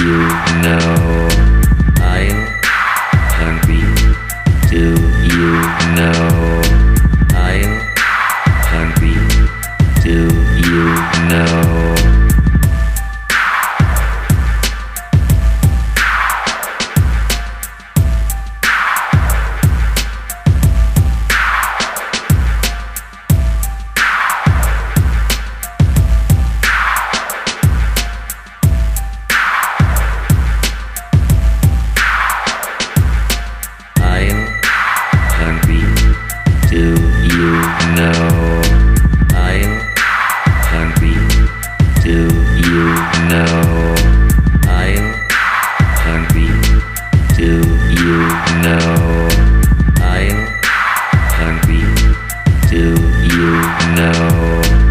you know I'm hungry? Do you know I'm hungry? Do you know? Do you know I'm hungry? Do you know I'm hungry? Do you know I'm hungry? Do you know?